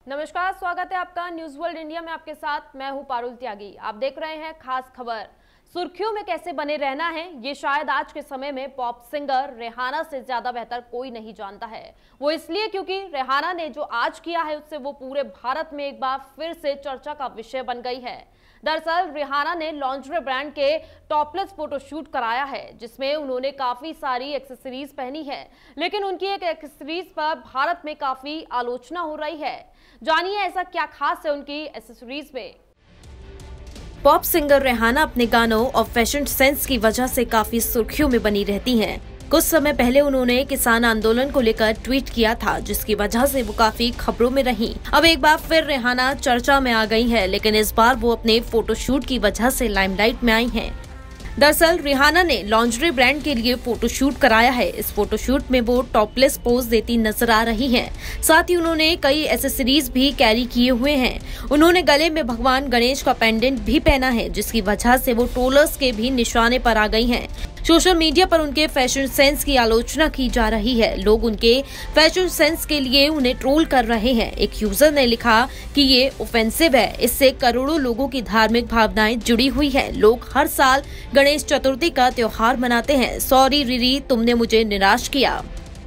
नमस्कार, स्वागत है आपका न्यूज वर्ल्ड इंडिया में। आपके साथ मैं हूं पारुल त्यागी। आप देख रहे हैं खास खबर। सुर्खियों में कैसे बने रहना है, ये शायद आज के समय में पॉप सिंगर रिहाना से ज्यादा बेहतर कोई नहीं जानता है। वो इसलिए क्योंकि रिहाना ने जो आज किया है उससे वो पूरे भारत में एक बार फिर से चर्चा का विषय बन गई है। दरअसल रिहाना ने लॉन्जरे ब्रांड के टॉपलेस फोटोशूट कराया है, जिसमें उन्होंने काफी सारी एक्सेसरीज पहनी है, लेकिन उनकी एक एक्सेसरीज पर भारत में काफी आलोचना हो रही है। जानिए ऐसा क्या खास है उनकी एक्सेसरीज में। पॉप सिंगर रिहाना अपने गानों और फैशन सेंस की वजह से काफी सुर्खियों में बनी रहती हैं। कुछ समय पहले उन्होंने किसान आंदोलन को लेकर ट्वीट किया था, जिसकी वजह से वो काफी खबरों में रहीं। अब एक बार फिर रिहाना चर्चा में आ गई है, लेकिन इस बार वो अपने फोटोशूट की वजह से लाइमलाइट में आई हैं। दरअसल रिहाना ने लॉन्जरी ब्रांड के लिए फोटोशूट कराया है। इस फोटोशूट में वो टॉपलेस पोज देती नजर आ रही हैं। साथ ही उन्होंने कई एसेसरीज भी कैरी किए हुए हैं। उन्होंने गले में भगवान गणेश का पेंडेंट भी पहना है, जिसकी वजह से वो ट्रोलर्स के भी निशाने पर आ गई हैं। सोशल मीडिया पर उनके फैशन सेंस की आलोचना की जा रही है। लोग उनके फैशन सेंस के लिए उन्हें ट्रोल कर रहे हैं। एक यूजर ने लिखा कि ये ऑफेंसिव है, इससे करोड़ों लोगों की धार्मिक भावनाएं जुड़ी हुई हैं। लोग हर साल गणेश चतुर्थी का त्योहार मनाते हैं। सॉरी रिरी, तुमने मुझे निराश किया।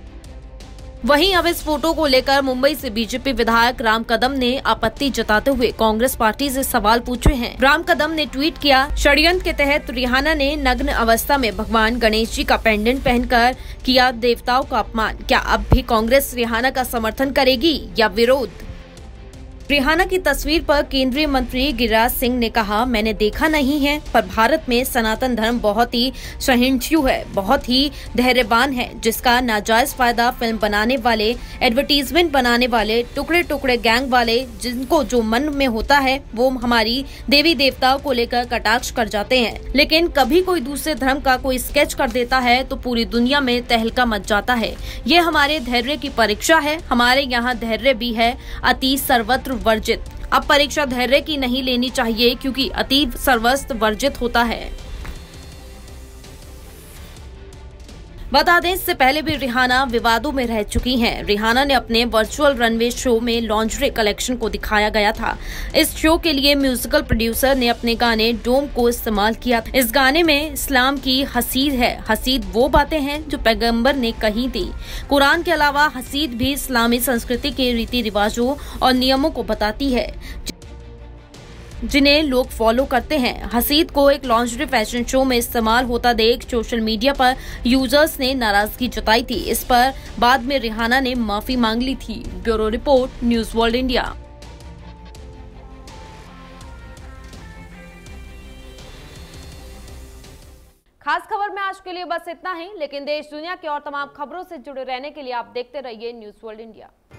वहीं अब इस फोटो को लेकर मुंबई से बीजेपी विधायक राम कदम ने आपत्ति जताते हुए कांग्रेस पार्टी से सवाल पूछे हैं। राम कदम ने ट्वीट किया, षड्यंत्र के तहत रिहाना ने नग्न अवस्था में भगवान गणेश जी का पेंडेंट पहनकर किया देवताओं का अपमान। क्या अब भी कांग्रेस रिहाना का समर्थन करेगी या विरोध? रिहाना की तस्वीर पर केंद्रीय मंत्री गिरिराज सिंह ने कहा, मैंने देखा नहीं है, पर भारत में सनातन धर्म बहुत ही सहिष्णु है, बहुत ही धैर्यवान है, जिसका नाजायज फायदा फिल्म बनाने वाले, एडवर्टीजमेंट बनाने वाले, टुकड़े टुकड़े गैंग वाले, जिनको जो मन में होता है वो हमारी देवी देवताओं को लेकर कटाक्ष कर जाते हैं। लेकिन कभी कोई दूसरे धर्म का कोई स्केच कर देता है तो पूरी दुनिया में तहलका मच जाता है। ये हमारे धैर्य की परीक्षा है। हमारे यहाँ धैर्य भी है अति सर्वत्र वर्जित। अब परीक्षा धैर्य की नहीं लेनी चाहिए, क्योंकि अतीव सर्वस्व वर्जित होता है। बता दें, इससे पहले भी रिहाना विवादों में रह चुकी हैं। रिहाना ने अपने वर्चुअल रनवे शो में लॉन्जरी कलेक्शन को दिखाया गया था। इस शो के लिए म्यूजिकल प्रोड्यूसर ने अपने गाने डोम को इस्तेमाल किया। इस गाने में इस्लाम की हसीद है। हसीद वो बातें हैं जो पैगंबर ने कही थी। कुरान के अलावा हसीद भी इस्लामी संस्कृति के रीति रिवाजों और नियमों को बताती है, जिन्हें लोग फॉलो करते हैं। हसीद को एक लॉन्जरी फैशन शो में इस्तेमाल होता देख सोशल मीडिया पर यूजर्स ने नाराजगी जताई थी। इस पर बाद में रिहाना ने माफी मांग ली थी। Bureau report, news world India. खास खबर में आज के लिए बस इतना ही, लेकिन देश दुनिया की और तमाम खबरों से जुड़े रहने के लिए आप देखते रहिए न्यूज वर्ल्ड इंडिया।